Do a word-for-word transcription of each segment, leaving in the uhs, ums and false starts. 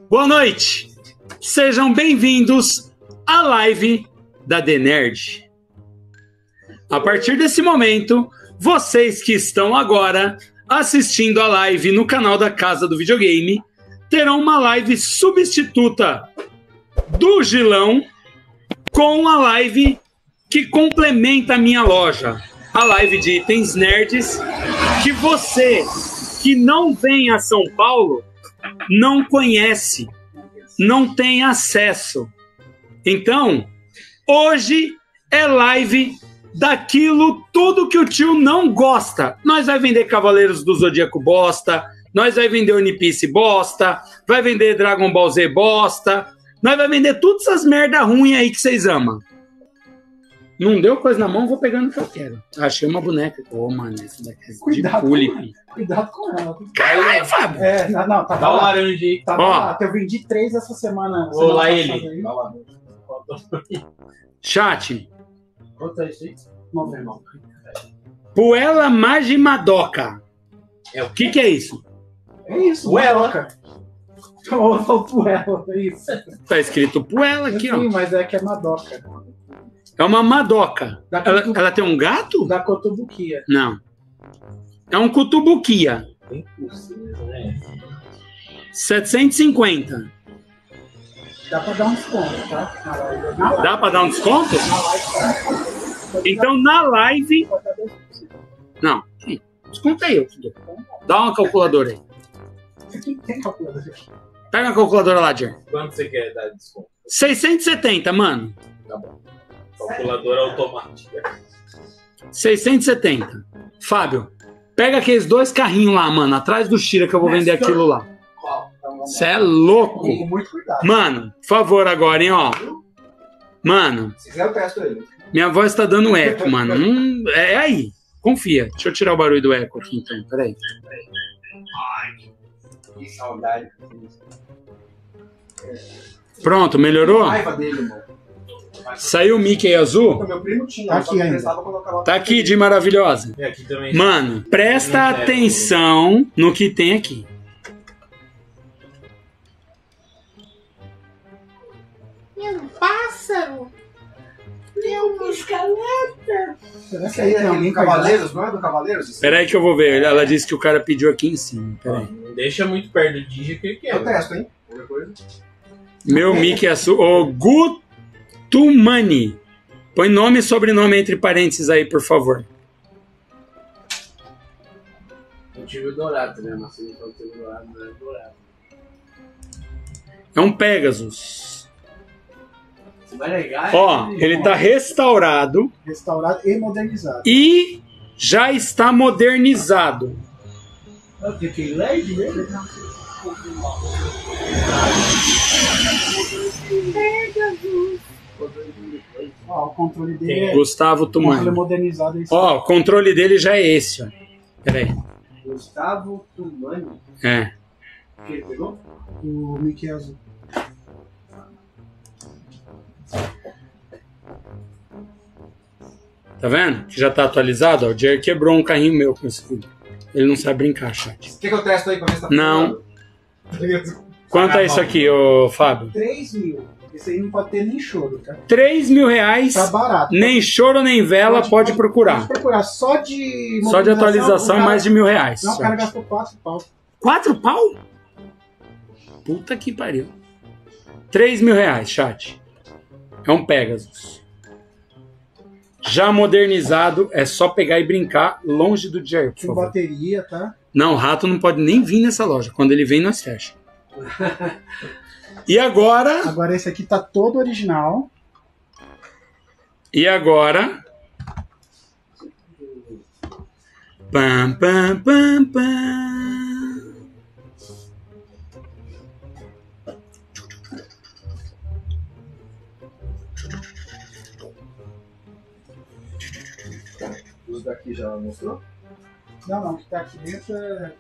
Boa noite! Sejam bem-vindos à live da The Nerd. A partir desse momento, vocês que estão agora assistindo a live no canal da Casa do Videogame terão uma live substituta do Gilão com a live que complementa a minha loja, a live de itens nerds, que você que não vem a São Paulo não conhece, não tem acesso. Então, hoje é live daquilo tudo que o tio não gosta. Nós vai vender Cavaleiros do Zodíaco bosta, nós vai vender One Piece bosta, vai vender Dragon Ball Z bosta, nós vai vender todas essas merda ruim aí que vocês amam. Não deu coisa na mão, vou pegando o que eu quero. Achei uma boneca. Ô, oh, mano, essa daqui é cuidado de pule. Cuidado com ela. Caralho, Fábio. É, não, não, tá Dá uma laranja aí. Tá lá. Eu vendi três essa semana. Vou lá ele. Chat. Quanto é isso aí? Não, Puella Magimadoka. É o que que é isso? É isso, Puella. Ô, Puella, é isso. Tá escrito Puella aqui, ó. Sim, mas é que é Madoka. É uma Madoka. Da Ela, Cotu- ela tem um gato? Da Cotobuquia. Não. É um Kutubukia. Bem possível, né? setecentos e cinquenta. Dá pra dar um desconto, tá? Na live. Na live. Dá pra dar um desconto? Na live, tá? Então, na live... Não. Desconta aí, eu te dou. Dá uma calculadora aí. Aqui tem calculadora. Pega a calculadora lá, Jer. Quanto você quer dar de desconto? seiscentos e setenta, mano. Tá bom. Calculadora automática. seiscentos e setenta. Fábio, pega aqueles dois carrinhos lá, mano, atrás do Shira que eu vou vender aquilo lá. Você é louco. Com muito cuidado. Mano, por favor agora, hein, ó. Mano, Se quiser, eu peço ele. minha voz tá dando eco, mano. Hum, é aí. Confia. Deixa eu tirar o barulho do eco aqui, então. Peraí. Que saudade. Pronto, melhorou? Raiva dele, mano. Saiu o Mickey azul? Meu primo tinha. Tá aqui ainda. Tá aqui de maravilhosa. E aqui também. Mano, presta atenção no que tem aqui. Meu pássaro! Meu escaleta! Será que aí tem alguém Cavaleiros? Não é do Cavaleiros? Peraí que eu vou ver. Ela disse que o cara pediu aqui em cima. Peraí. Não deixa muito perto do Digi que ele quer. Eu testo, hein? Qualquer coisa. Meu Mickey azul. Ô, Gutumani. Põe nome e sobrenome entre parênteses aí, por favor. Eu tive o dourado, né? Mas se não tive o dourado, não é dourado. É um Pegasus. Vai legal. Ó, ele tá restaurado Restaurado e modernizado. e já está modernizado. Tem que L E D mesmo? Ó, o controle dele é. Gustavo O controle Tumani. modernizado é isso. Ó, o controle dele já é esse, ó. Peraí. Gustavo Tumani. É. Que ele pegou? O Mickey azul. Tá vendo? Que já tá atualizado, ó. O Jerry quebrou um carrinho meu com esse vídeo. Ele não sabe brincar, chat. Quer que eu testo aí pra ver se tá Não. Quanto é isso aqui, ô Fábio? três mil. Esse aí não pode ter nem choro, tá? três mil reais. Tá barato. Nem choro, nem vela, pode, procurar. Pode procurar. Só de Só de atualização, o cara- mais de mil reais. Não, o cara chat. gastou quatro pau. Quatro pau? Puta que pariu. Três mil reais, chat. É um Pegasus. Já modernizado, é só pegar e brincar longe do Jerry, por Com favor. bateria, tá? Não, o rato não pode nem vir nessa loja. Quando ele vem, nós fecha. E agora... Agora esse aqui tá todo original. E agora... Pam, pam, pam, pam. Os daqui já mostrou? Não, não. O que tá aqui dentro é...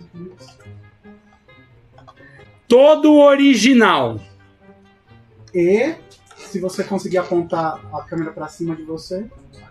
Todo original. E se você conseguir apontar a câmera pra cima de você,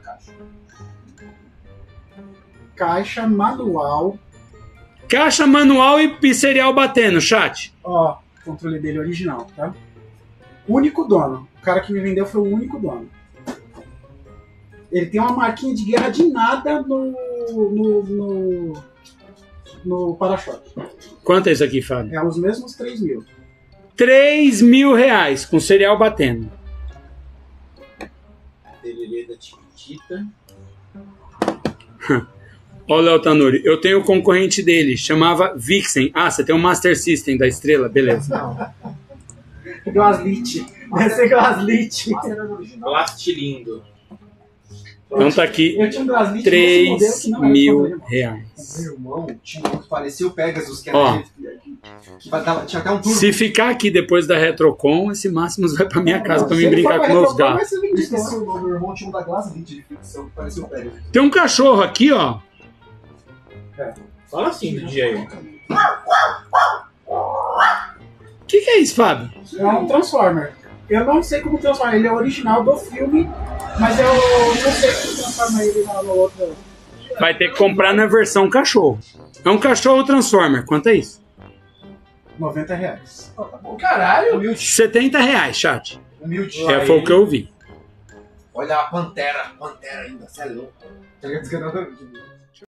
caixa manual. Caixa manual e serial batendo, chat. Ó, controle dele original, tá? Único dono. O cara que me vendeu foi o único dono. Ele tem uma marquinha de guerra de nada no, no, no, no para-choque. Quanto é isso aqui, Fábio? É os mesmos três mil. três mil reais com cereal batendo. Tererê da Chiquitita. Ó, o Léo Tanuri, eu tenho o concorrente dele, chamava Vixen. Ah, você tem o Master System da estrela, beleza. Glaslit. Deve ser Glaslit. Plastilindo. Então tá aqui Eu tinha um Glaslit três nesse modelo que não era mil problema. reais. Meu irmão tinha um que parecia o Pegasus, que era Ó. de- que tava- tinha até um turbo. Se ficar aqui depois da Retrocon, esse Máximos vai pra minha casa pra Se mim ele brincar for com pra meus Retrocon, vai gatos. ser Eu vendido. esqueci o nome, meu irmão tinha um da Glaslit de ficção, que parecia o Pegasus. Tem um cachorro aqui, ó. Fala assim do dia aí. O que, que é isso, Fábio? É um Transformer. Eu não sei como transformar. Ele é original do filme, mas eu não sei como transformar ele na, na outra. Vai ter que comprar na versão cachorro. É um cachorro Transformer. Quanto é isso? noventa reais. Ó, tá bom. Caralho! Humilde. setenta reais, chat. Humilde. É, foi o que eu vi. Olha a Pantera. Pantera ainda, você é louco. Tá ligado que eu não-